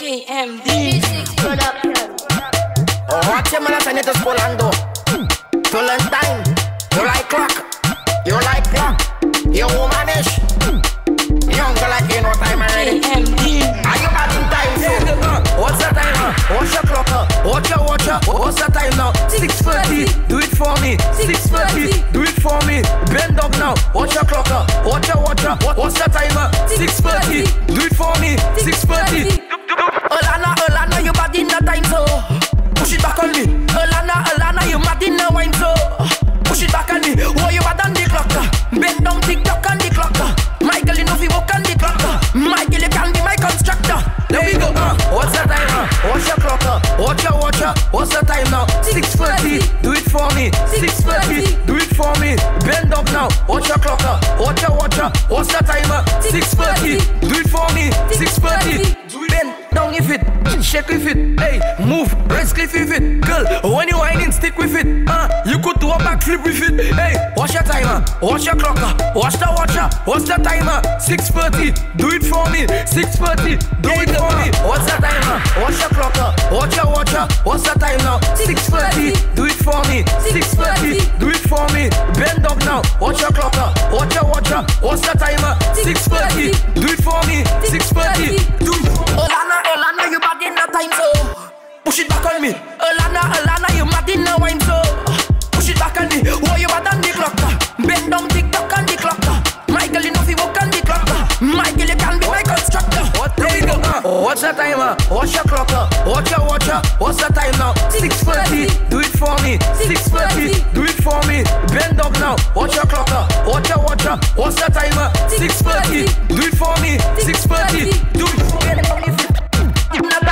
KMD Production. Watch man, I need to Spolando. To learn time. You like clock. You like clock. You womanish. Young girl like you know time already. KMD Are you bad in time? What's the time? What's your clock? What's your? What's the time now? 6:30. Do it for me. 6:30. Do it for me. Bend up now. What's your clock? What's your? What's the time? 6:30. Do it for me. 6:30. Olana, you bad in the time so. Push it back on me. Olana, you mad in the wine so. Push it back on me. Oh, you bad on the clock. Bend down, tick-tock on the clock. Michael, you know you walk on the clock. Michael, you can be my constructor. There we go. What's the time? What's your clock? What's your? What's the time now? 6:30. Do it for me. 6:30. Do it for me. Bend up now. What's your clock? What's your? What's the time? 6:30. Do it for me. 6:30. Bend down if it, shake with it. Hey, move, rest cliff with it. Girl, when you whining, stick with it. You could do a backflip with it. Hey, what's your timer? What's your clock? What's the watcher? What's the timer? 6:30. Do it for me. 6:30. Do it for me. What's the timer? What's your clock? What's your watcher? What's the time now? 6:30. Do it for me. 6:30. Do it for me. Bend up now. What's your clock? What's your watcher? What's the timer? 6:30. Do it for me. 6:30. Do it. Olana, you bad in the time so. Push it back on me. Olana, you mad in the wine so. Push it back on me. Oh, you bad on the clock. Bend down, tick-tock on the clock. Michael, you know you walk on the clock. Michael, you can be my constructor. There you go. What's the timer? What's your clock? What's your? What's the time now? 6:30. Do it for me. 6:30. Do it for me. Bend up now. What's your clock? What's your? What's the timer? 6:30. Do it for me. 6:30. Do it for me. You could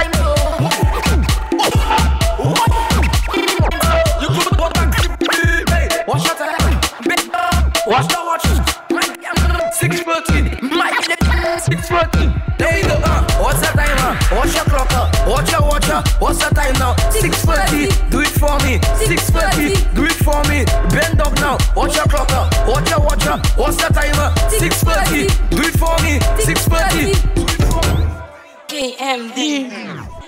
go back. Hey, what's your time? What's the watch? 6:30. 6:30. There you go. What's the time? What's your clock? What's your? What's the time now? 6:30. Do it for me. 6:30. Do it for me. Bend up now. What's your clock? What's your? What's the time? 6:30. Do it for me. 6:30. KMD